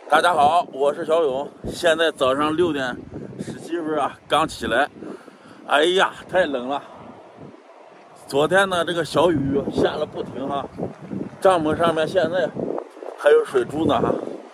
大家好，我是小勇。现在早上6点17分啊，刚起来。哎呀，太冷了。昨天呢，这个小雨下了不停哈，帐篷上面现在还有水珠呢哈。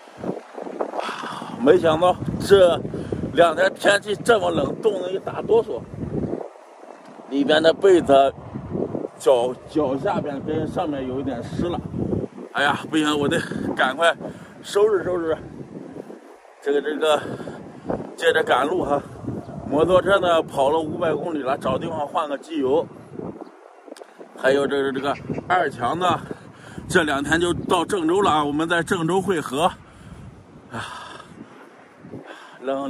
没想到这2天天气这么冷，冻得一打哆嗦。里边的被子脚下边跟上面有一点湿了。哎呀，不行，我得赶快收拾收拾。这个接着赶路哈。摩托车呢跑了500公里了，找地方换个机油。还有这个2强呢，这2天就到郑州了啊，我们在郑州会合。冷，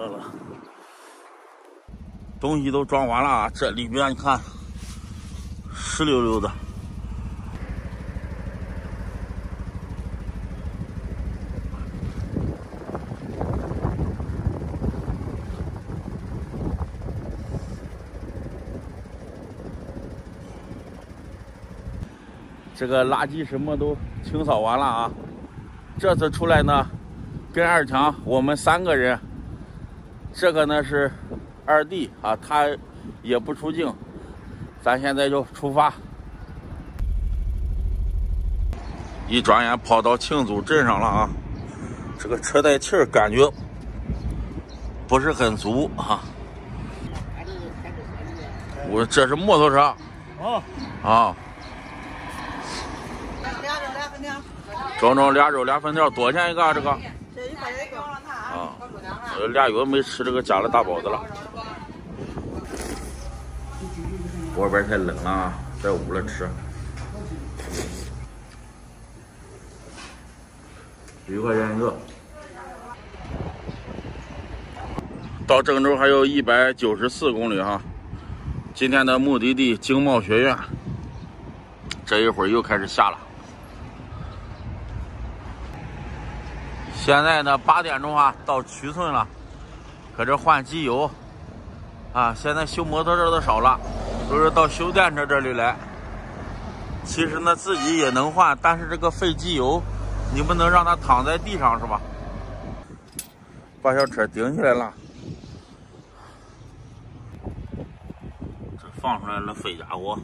东西都装完了啊，这里边你看湿溜溜的。这个垃圾什么都清扫完了啊。这次出来呢，跟2强我们3个人。这个呢是2弟啊，他也不出境，咱现在就出发。一转眼跑到庆祖镇上了啊，这个车带气儿感觉不是很足啊。我这是摩托车啊。整俩肉俩粉条，多少钱一个啊？这个？ 这1块钱一个啊。俩月没吃这个加了大包子了。外边太冷了啊，在屋里吃。1块钱一个。到郑州还有194公里哈。今天的目的地经贸学院，这一会儿又开始下了。现在呢8点钟啊，到衢村了，搁这换机油啊。现在修摩托车的少了，都是到修电车这里来。其实呢自己也能换，但是这个费机油，你不能让它躺在地上是吧？把小车顶起来了，这放出来了，废家伙。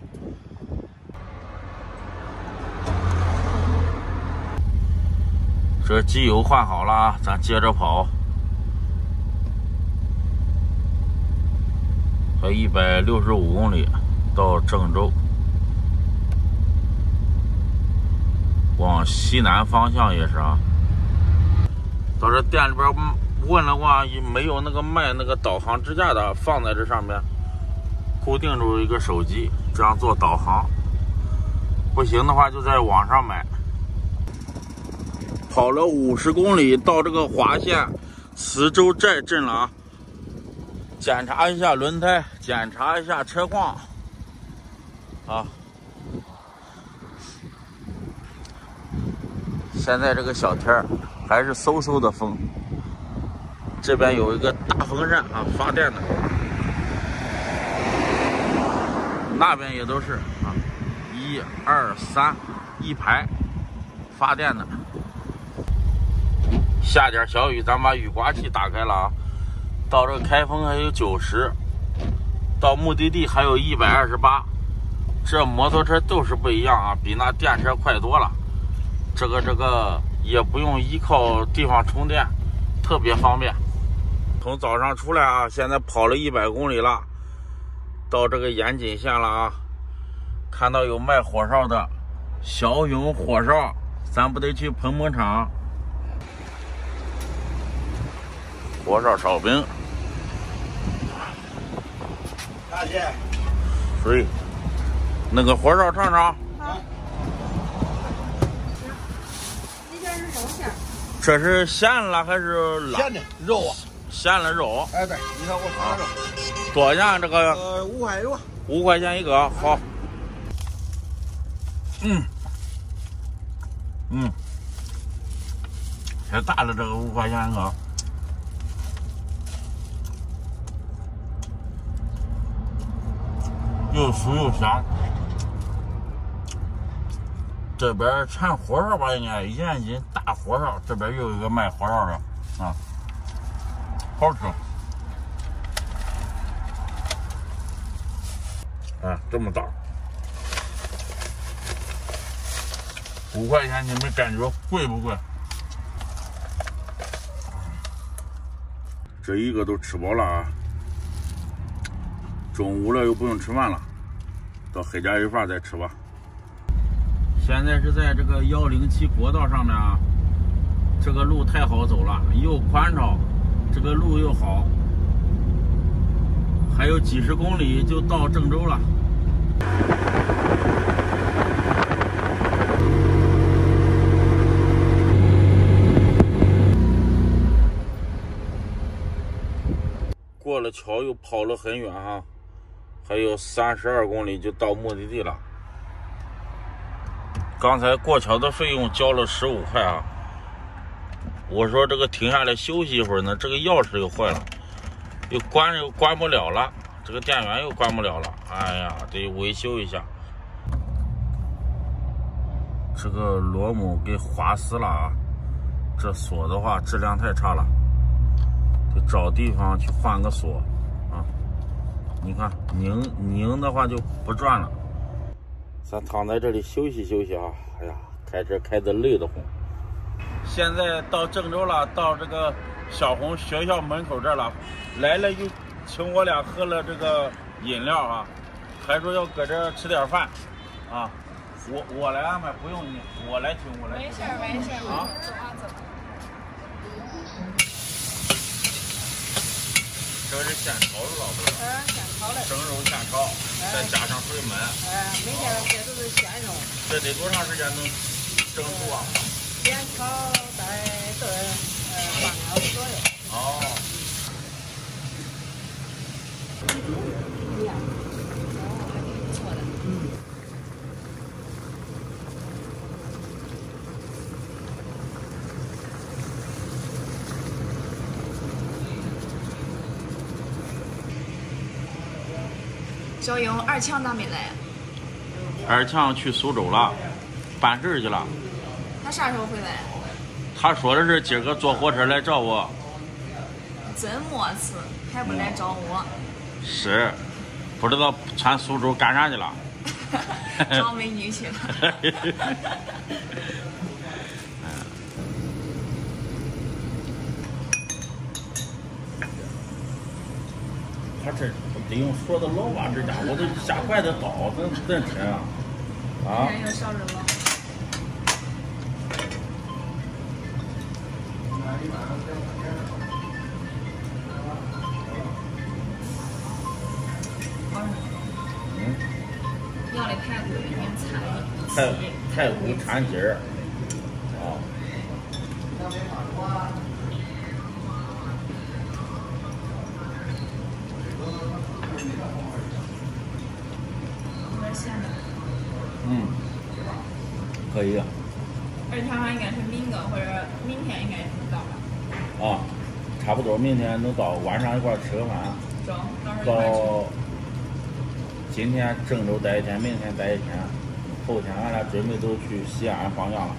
这机油换好了啊，咱接着跑。还165公里到郑州，往西南方向也是啊。到这店里边问了问，没有那个卖那个导航支架的，放在这上面，固定住一个手机，这样做导航。不行的话，就在网上买。跑了50公里到这个华县磁州寨镇了啊，检查一下轮胎，检查一下车况啊。现在这个小天儿还是嗖嗖的风，这边有一个大风扇啊，发电的，那边也都是啊，1、2、3一排发电的。下点小雨，咱把雨刮器打开了啊。到这个开封还有90，到目的地还有128。这摩托车就是不一样啊，比那电车快多了。这个也不用依靠地方充电，特别方便。从早上出来啊，现在跑了100公里了，到这个盐津县了啊。看到有卖火烧的，小勇火烧，咱不得去捧捧场。火烧烧饼， 大姐， 水，那个火烧尝尝。 这边是肉馅儿。 这是咸了还是辣？ 咸的肉啊， 咸了肉。 哎对，你看我尝尝。 多少钱这个 5块多。 5块钱一个，好。太大了，这个5块钱一个。又酥又香。 这边产火烧吧，应该延津大火烧，这边又有一个卖火烧的啊，好吃。啊，这么大，5块钱，你们感觉贵不贵？这一个都吃饱了啊，中午了又不用吃饭了，到黑家一饭再吃吧。现在是在这个107国道上面啊，这个路太好走了，又宽敞，这个路又好，还有几十公里就到郑州了。过了桥又跑了很远哈，还有32公里就到目的地了。刚才过桥的费用交了15块啊。我说这个停下来休息一会儿呢，这个钥匙又坏了，又关不了了，这个电源又关不了了，哎呀，得维修一下。这个螺母给划死了啊，这锁的话质量太差了，得找地方去换个锁啊。你看拧的话就不转了。咱躺在这里休息休息啊！哎呀，开车开得累得慌。现在到郑州了，到这个小红学校门口这儿了，来了就请我俩喝了这个饮料啊，还说要搁这吃点饭啊。我来安排，不用你，我来请。 没事没事啊， 走啊走。 这是现炒的老豆， 现炒的， 生肉现炒，再加上水焖。 每天这都是鲜肉。 这得多长时间能蒸熟啊？ 先炒再炖，半个小时左右。 哦。 一样，还挺不错的。 小勇，二强咋没来？ 二强去苏州了，办事去了。 他啥时候回来？ 他说的是今个坐火车来找我。 真没次，还不来找我。 是，不知道窜苏州干啥去了。 找美女去了。 他这得用说的老吧，这家伙这下筷子刀真沉啊！啊！ 今天又烧人了。要的排骨里面掺排骨掺筋儿啊。 有点咸的。 可以。 而且它应该是明个或者明天应该能到了。 啊，差不多明天能到，晚上一块吃个饭。 中，到时候一块到吃。 今天郑州待一天，明天待一天，后天俺俩准备都去西安放假了。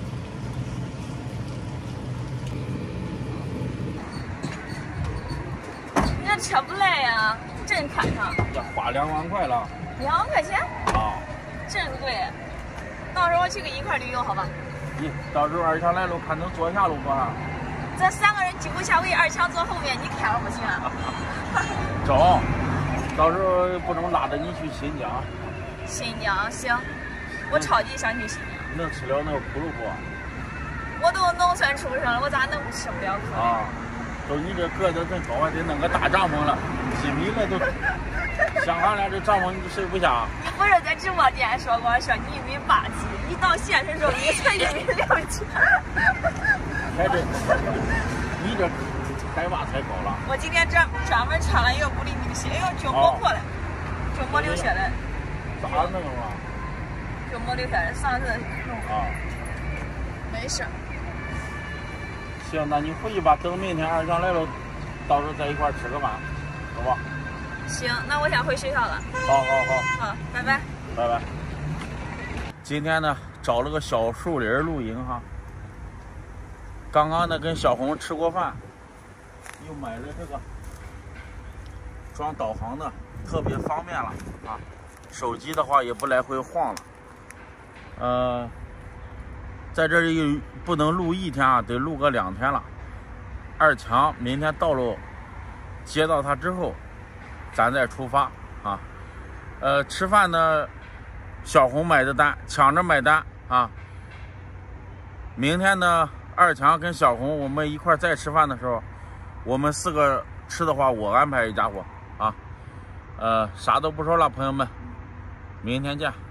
你这车不赖呀，真看上。 要花2万块了。 2万块钱？ 啊。 真贵。到时候我去跟一块旅游，好吧？ 到时候二强来了，看能坐下路不？ 咱3个人挤不下位，二强坐后面，你开了不行啊？ 中，到时候不能拉着你去新疆。 新疆行，我超级想去新疆。 能吃了那个苦肉不？ 我都农村出生了，我咋能吃不了苦？ 啊，都你这个子真高，还得弄个大帐篷了，1米了都。像俺俩这帐篷你睡不下。 你不是在直播间说过说你1.87米，你到现实中你才1.67米。 还这，你这海拔太高了。 我今天专门穿了一个5厘米的鞋，哎呦，就磨破了，就磨流血了。 咋弄啊？ 就磨流血了，上次弄。 啊。 没事。 行，那你回去吧，等明天二强来了，到时候在一块吃个饭，好吧？ 行，那我先回学校了。 好。 好，拜拜。 拜拜。 今天呢找了个小树林露营哈。刚刚呢跟小红吃过饭，又买了这个装导航的，特别方便了啊。手机的话也不来回晃了。在这里不能录1天啊，得录个2天了。二强明天道路接到他之后，咱再出发啊。吃饭呢，小红买的单，抢着买单啊。明天呢，二强跟小红我们一块再吃饭的时候，我们4个吃的话，我安排一家伙啊。啥都不说了，朋友们，明天见。